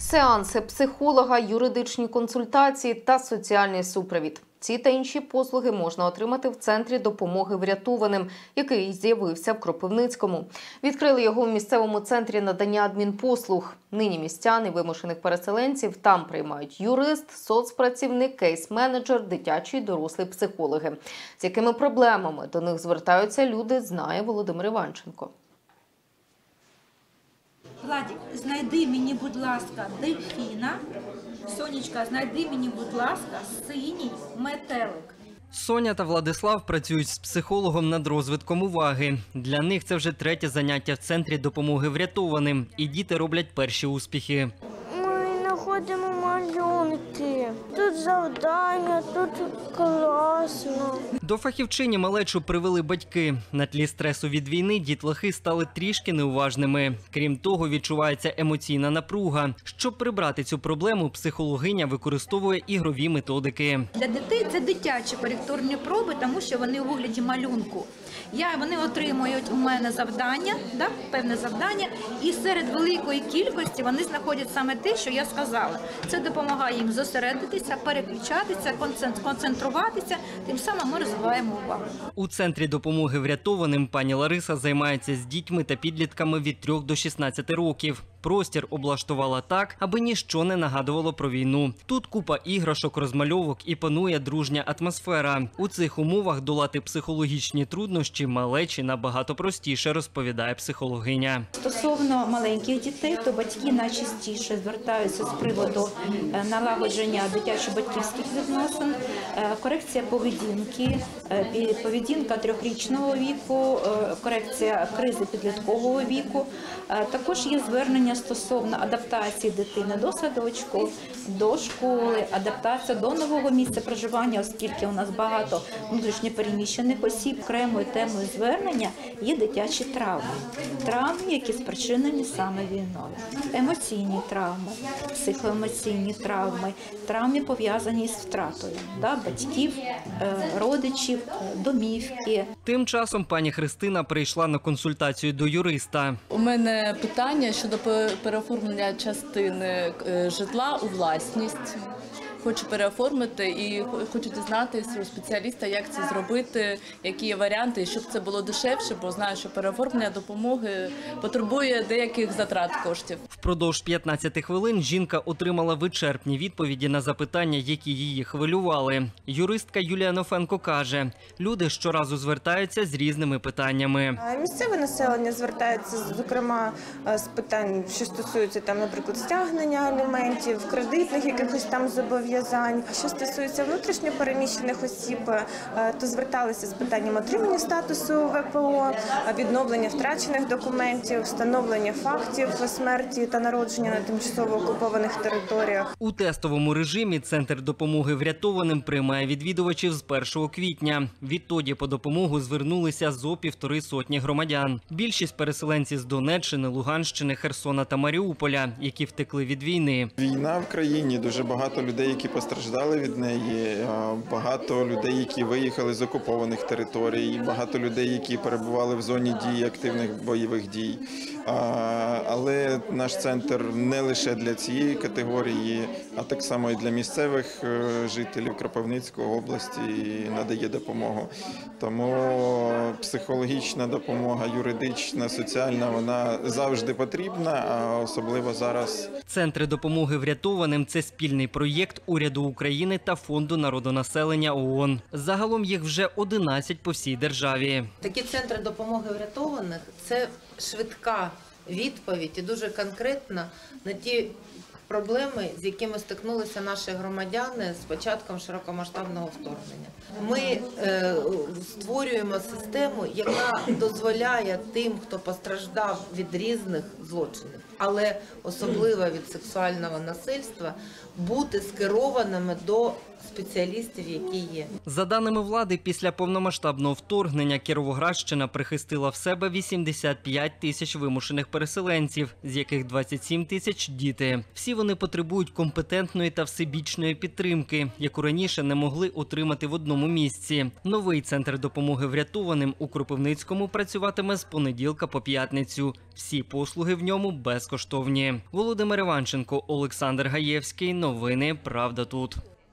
Сеанси психолога, юридичні консультації та соціальний супровід. Ці та інші послуги можна отримати в Центрі допомоги врятованим, який з'явився в Кропивницькому. Відкрили його в місцевому центрі надання адмінпослуг. Нині містян і вимушених переселенців там приймають юрист, соцпрацівник, кейс-менеджер, дитячі й дорослі психологи. З якими проблемами до них звертаються люди, знає Володимир Іванченко. Владик, знайди мені, будь ласка, дельфіна. Сонечка, знайди мені, будь ласка, синій метелик. Соня та Владислав працюють з психологом над розвитком уваги. Для них це вже третє заняття в Центрі допомоги врятованим. І діти роблять перші успіхи. Ми знаходимо малюнки. Тут завдання, тут класно. До фахівчині малечу привели батьки. На тлі стресу від війни дітлахи стали трішки неуважними. Крім того, відчувається емоційна напруга. Щоб прибрати цю проблему, психологиня використовує ігрові методики. Для дітей це дитячі коректорні проби, тому що вони у вигляді малюнку. Вони отримують у мене завдання, певне завдання, і серед великої кількості вони знаходять саме те, що я сказала. Це допомагає їм зосередитися, переключатися, концентруватися, тим самим ми розвиваємо увагу. У Центрі допомоги врятованим пані Лариса займається з дітьми та підлітками від 3 до 16 років. Простір облаштувала так, аби ніщо не нагадувало про війну. Тут купа іграшок, розмальовок і панує дружня атмосфера. У цих умовах долати психологічні труднощі малечі набагато простіше, розповідає психологиня. Стосовно маленьких дітей, то батьки найчастіше звертаються з приводу налагодження дитячо-батьківських відносин, корекція поведінки, поведінка 3-річного віку, корекція кризи підліткового віку. Також є звернення стосовно адаптації дитини до садочку, до школи, адаптація до нового місця проживання, оскільки у нас багато внутрішньопереміщених осіб. Окремою темою звернення є дитячі травми. Травми, які спричинені саме війною. Емоційні травми, психоемоційні травми, травми пов'язані з втратою батьків, родичів, домівки. Тим часом пані Христина прийшла на консультацію до юриста. У мене питання щодо переоформлення частини житла у власність. Хочу переоформити і хочу дізнатися у спеціаліста, як це зробити, які є варіанти, щоб це було дешевше, бо знаю, що переоформлення допомоги потребує деяких затрат коштів. Впродовж 15 хвилин жінка отримала вичерпні відповіді на запитання, які її хвилювали. Юристка Юлія Нофенко каже, люди щоразу звертаються з різними питаннями. Місцеве населення звертається, зокрема, з питань, що стосуються, наприклад, стягнення аліментів, кредитних якихось там зобов'язань. Що стосується внутрішньо переміщених осіб, то зверталися з питанням отримання статусу ВПО, відновлення втрачених документів, встановлення фактів смерті та народження на тимчасово окупованих територіях. У тестовому режимі Центр допомоги врятованим приймає відвідувачів з 1 квітня. Відтоді по допомогу звернулися зо 150 громадян. Більшість переселенців з Донеччини, Луганщини, Херсона та Маріуполя, які втекли від війни. Війна в країні, дуже багато людей, які постраждали від неї, багато людей, які виїхали з окупованих територій, багато людей, які перебували в зоні дії активних бойових дій. Але наш центр не лише для цієї категорії, а так само і для місцевих жителів Кропивницької області надає допомогу. Тому психологічна допомога, юридична, соціальна, вона завжди потрібна, а особливо зараз. Центри допомоги врятованим – це спільний проєкт уряду України та Фонду народонаселення ООН. Загалом їх вже 11 по всій державі. Такі центри допомоги врятованих – це швидка відповідь і дуже конкретна на ті проблеми, з якими стикнулися наші громадяни з початком широкомасштабного вторгнення. Ми створюємо систему, яка дозволяє тим, хто постраждав від різних злочинів, але особливо від сексуального насильства, бути скерованими до спеціалістів, які є. За даними влади, після повномасштабного вторгнення Кіровоградщина прихистила в себе 85 тисяч вимушених переселенців, з яких 27 тисяч – діти. Всі вони вони потребують компетентної та всебічної підтримки, яку раніше не могли отримати в одному місці. Новий центр допомоги врятованим у Кропивницькому працюватиме з понеділка по п'ятницю. Всі послуги в ньому безкоштовні. Володимир Іванченко, Олександр Гаєвський. Новини «Правда тут».